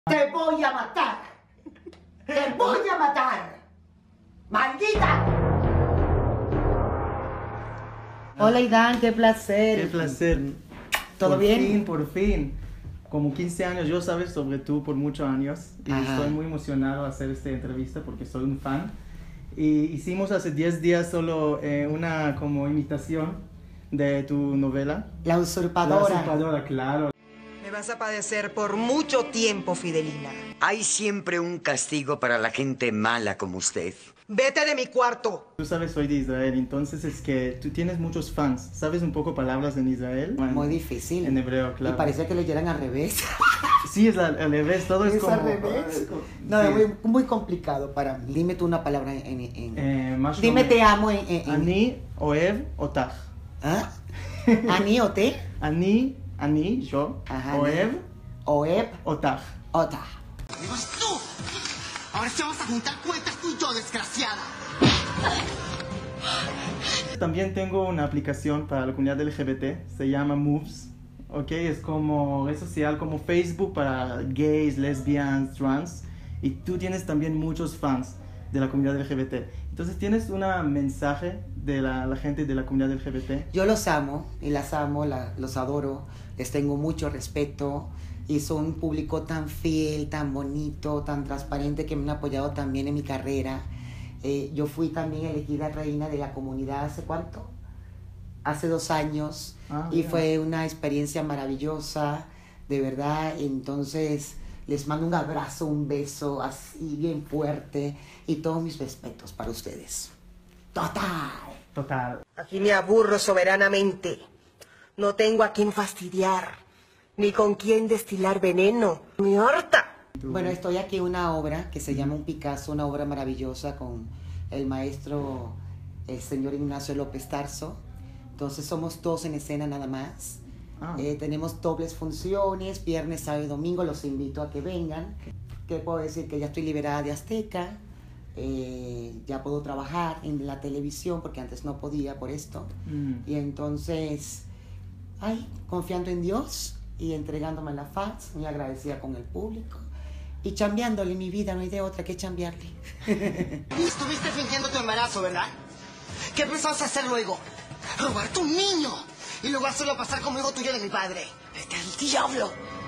Te voy a matar. Te voy a matar. ¡Maldita! Hola, Idán, qué placer. Qué placer. ¿Todo bien? Por fin. Como 15 años, yo sabes sobre tú por muchos años. Y estoy muy emocionado de hacer esta entrevista porque soy un fan. Y hicimos hace 10 días solo una como imitación de tu novela. La usurpadora. La usurpadora, claro. Me vas a padecer por mucho tiempo, Fidelina. Hay siempre un castigo para la gente mala como usted. Vete de mi cuarto. Tú sabes, soy de Israel, entonces es que tú tienes muchos fans. ¿Sabes un poco palabras en Israel? Muy difícil. En hebreo, claro. Y parece que lo leyeran al revés. Sí, es al revés, todo es como... al revés. No, sí. es muy complicado para mí. Dime tú una palabra en dime te amo en... Ani, oev, otach. ¿Ah? ¿Ani o te? Ani, yo, Ajá, oev, otach. Otach. ¡Dios tú! Ahora sí vamos a juntar cuentas tú y yo, desgraciada. También tengo una aplicación para la comunidad LGBT, se llama Moves, ¿ok? Es como red social como Facebook para gays, lesbianas, trans, y tú tienes también muchos fans de la comunidad LGBT. Entonces, ¿tienes un mensaje de la gente de la comunidad LGBT? Yo los amo y las amo, los adoro, les tengo mucho respeto y son un público tan fiel, tan bonito, tan transparente que me han apoyado también en mi carrera. Yo fui también elegida reina de la comunidad ¿hace cuánto? Hace 2 años y mira. fue una experiencia maravillosa, de verdad. Entonces les mando un abrazo, un beso así bien fuerte y todos mis respetos para ustedes. Total. Aquí me aburro soberanamente. No tengo a quién fastidiar, ni con quién destilar veneno. ¡Me harta! Bueno, estoy aquí en una obra que se llama Un Picasso, una obra maravillosa con el maestro, el señor Ignacio López Tarso. Entonces somos 2 en escena nada más. Tenemos dobles funciones, viernes, sábado y domingo. Los invito a que vengan. ¿Qué puedo decir? Que ya estoy liberada de Azteca. Ya puedo trabajar en la televisión porque antes no podía por esto. Y entonces, confiando en Dios y entregándome la faz, muy agradecida con el público. Y chambeándole mi vida, no hay de otra que chambearle. Y estuviste fingiendo tu embarazo, ¿verdad? ¿Qué pensabas hacer luego? Robarte un niño y luego hacerlo pasar como hijo tuyo de mi padre. ¡Vete al diablo!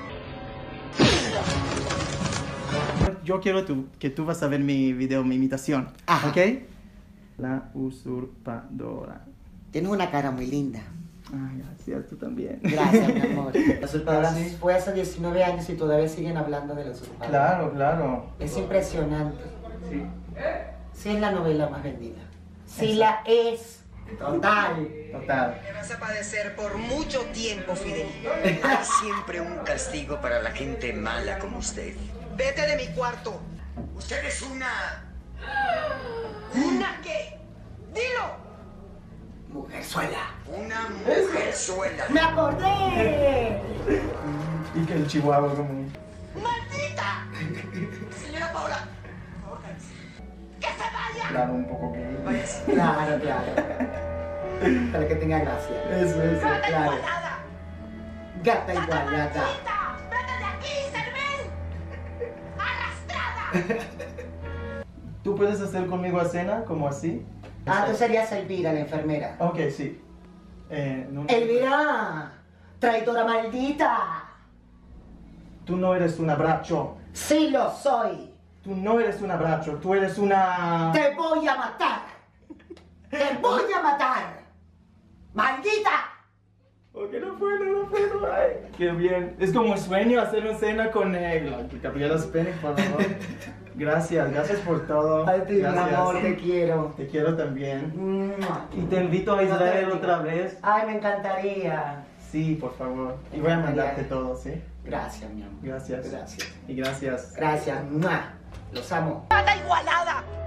Yo quiero que tú vas a ver mi video, mi imitación, ¿ok? La usurpadora. Tienes una cara muy linda. Ay, gracias, tú también. Gracias, mi amor. La usurpadora fue hace 19 años y todavía siguen hablando de la usurpadora. Claro. Es impresionante. Sí. Sí es la novela más vendida. Sí la es. Total. Me vas a padecer por mucho tiempo, Fidelina. Hay siempre un castigo para la gente mala como usted. Vete de mi cuarto. Usted es una... ¿Una qué? ¡Dilo! Mujerzuela. una mujerzuela. ¡Me acordé! Y que el chihuahua como... ¡Maldita! Señora Paula, por favor, cállese. ¡Que se vaya! Claro, un poco gay. Claro. Para que tenga gracia. Eso. ¡Gata Claro. igualada! Gata igualada. ¡Maldita! ¡Vete de aquí, Cervel! ¡Arrastrada! ¿Tú puedes hacer conmigo a cena como así? Tú serías Elvira, la enfermera. Ok, sí. No, Elvira, traidora maldita. Tú no eres un abracho. Sí lo soy. Tú no eres un abracho. Tú eres una... Te voy a matar. Te voy a matar. ¡Maldita! Ok, no puedo. Ay, qué bien. Es como un sueño hacer una cena con Gabriela Spenek, por favor. Gracias por todo. Ay, mi Gracias. amor, te quiero. Te quiero también. ¡Mua! Y te invito a Israel otra vez. Ay, me encantaría. Sí, por favor. Y voy a mandarte todo, ¿sí? Gracias, mi amor. Gracias. Gracias. Y gracias. Gracias. ¡Mua! Los amo. ¡Gata igualada!